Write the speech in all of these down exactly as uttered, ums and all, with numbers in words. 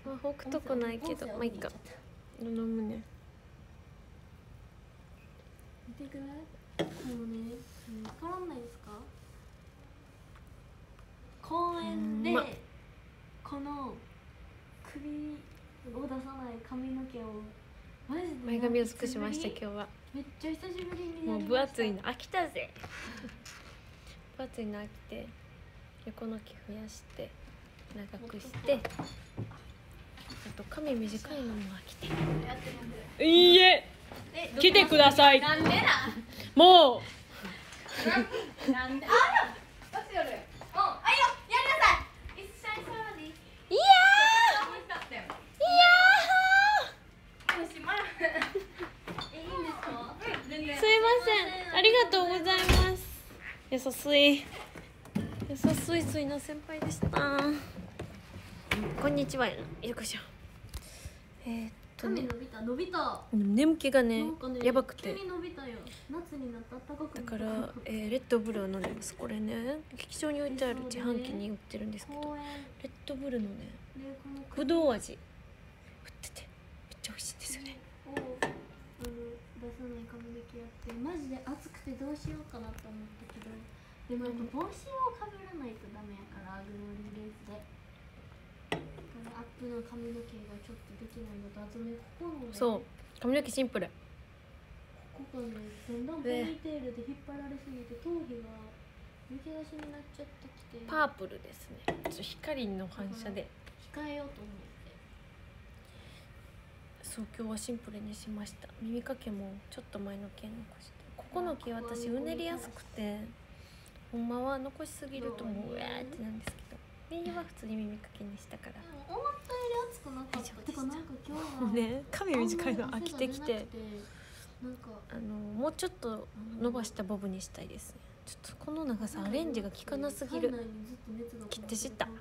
まあ置くとこないけど、まあいいか。飲むね。 見てくれ。もうね、わからないですか。公園で、ま、この首を出さない髪の毛をマジで前髪を尽くしました今日は。 めっちゃ久しぶりにもう分厚いの飽きたぜ分厚いの飽きて、横の毛増やして長くして、あと髪短いのも飽きて。いいえ、来てください。 なんでなもうなんで、あらどっちやる。お、あいよ、やりなさい。一緒に触り。 いやーいやーよし、まるえ、いいんですか。 すいません、ありがとうございます。優しい優しい水の先輩でした。こんにちは。よいしょ。えー、っとね、 伸びた伸びた。 眠気がね、ねやばくて。 急に伸びたよ。夏になったら暖かくなった。 だから、えー、レッドブルを飲んでます。これね、劇場に置いてある自販機に売ってるんですけど、レッドブルのね、ぶどう味売っててめっちゃ美味しいんですよね。 をあの出さない髪の毛やってマジで暑くてどうしようかなと思ったけど、でもやっぱ帽子をかぶらないとダメやから、グローリーレースで。アップの髪の毛がちょっとできないのと、あとね、ここのね、 そう髪の毛シンプル。 ここね、だんだんポニーテールで引っ張られすぎて頭皮がむき出しになっちゃってきて、 パープルですね。ちょっと光の反射で控えようと思って、 そう今日はシンプルにしました。耳かけもちょっと前の毛残して、ここの毛私うねりやすくて、ほんまは残しすぎるともううわーってなんですけど、右は普通に耳かけにしたから。 でも思ったより暑くなかった。てかなんか今日はもうね、髪短いの飽きてきて、 なんかあのもうちょっと伸ばしたボブにしたいですね。ちょっとこの長さアレンジが効かなすぎる。切って知った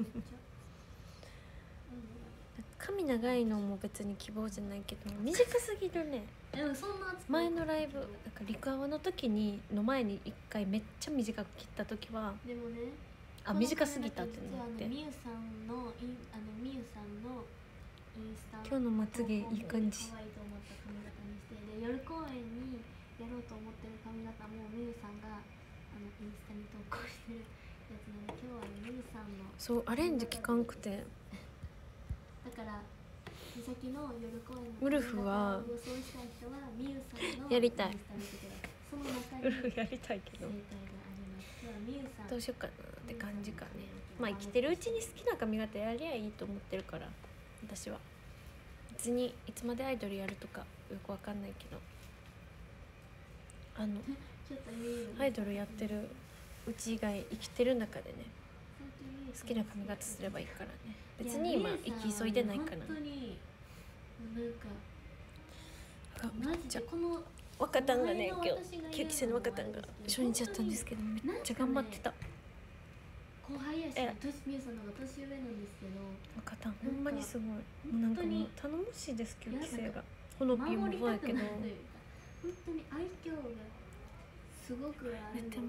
髪長いのも別に希望じゃないけど短すぎるね。前のライブなんか陸泡の時にの前に一回めっちゃ短く切った時は、 でもね、 あ短すぎたってなって。 みゆさんのインあのみゆさんのインスタ今日のまつげいい感じ。 可愛いと思った髪型にして、で夜公演にやろうと思ってる髪型もみゆさんがあのインスタに投稿してるやつなので、今日はみゆさんのそうアレンジ効かんくて、 だからさっきの夜公演のウルフは予想したい人はみゆさんのやりたい。 その中にウルフやりたいけどどうしようかなって感じかね。まあ生きてるうちに好きな髪型やりゃいいと思ってるから、私は別にいつまでアイドルやるとかよくわかんないけど、あのアイドルやってるうち以外生きてる中でね、好きな髪型すればいいからね。別に今生き急いでないから。 本当になんかめっちゃ若旦がね、今日きゅうきせいの若旦が初日やったんですけどめっちゃ頑張ってた。 後輩やし、みゆさんの方が年上なんですけど、 若旦ほんまにすごい。もうなんかもう頼もしいですきゅうきせいが。ほのぴーもそうやけど本当に愛嬌がすごくあるので、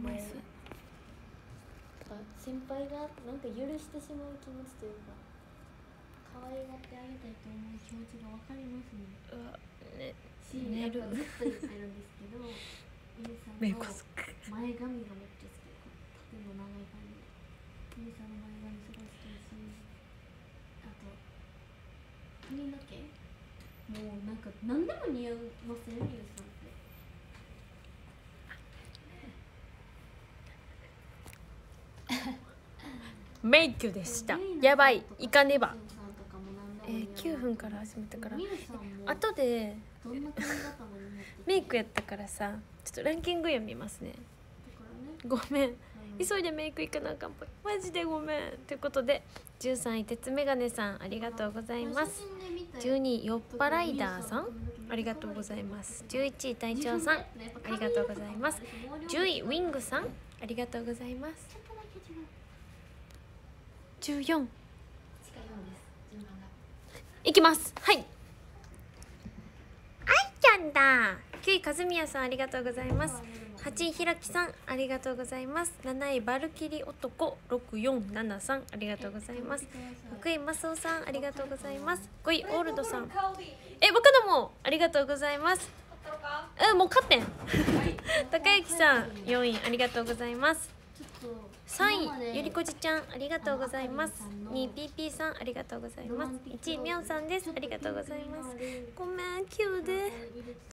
先輩がなんか許してしまう気持ちというか、可愛がってあげたいと思う気持ちがわかりますね。 うわね、 し、やっぱずっと言ってるんですけど、みゆさんの前髪がめっちゃ好きで、縦の長い髪でみゆさんの前髪すごい好きだし、あと髪の毛もうなんか何でも似合いますね、みゆさんって。 メイクでした。やばい、いかねば。えー、きゅうふんから始めたから、後でメイクやったからさ、ちょっとランキング読みますね。ごめん、急いでメイク行かなあかんぽい。マジでごめん。ということでじゅうさんい鉄メガネさんありがとうございます。じゅうにいよっぱライダーさんありがとうございます。じゅういちい隊長さんありがとうございます。じゅういウィングさんありがとうございます。じゅうよんいきます。はい、あいちゃんだ。きゅうい和宮さんありがとうございます。 はちいひらきさんありがとうございます。なないバルキリ男ろくよんななさんありがとうございます。ろくいマスオさんありがとうございます。ごいオールドさんえ僕のもありがとうございます。うんもう勝ってん高之さんよんいありがとうございます。さんいゆりこじちゃんありがとうございます。にいピーピーさんありがとうございます。いちいみょんさんですありがとうございます。ごめんきゅうで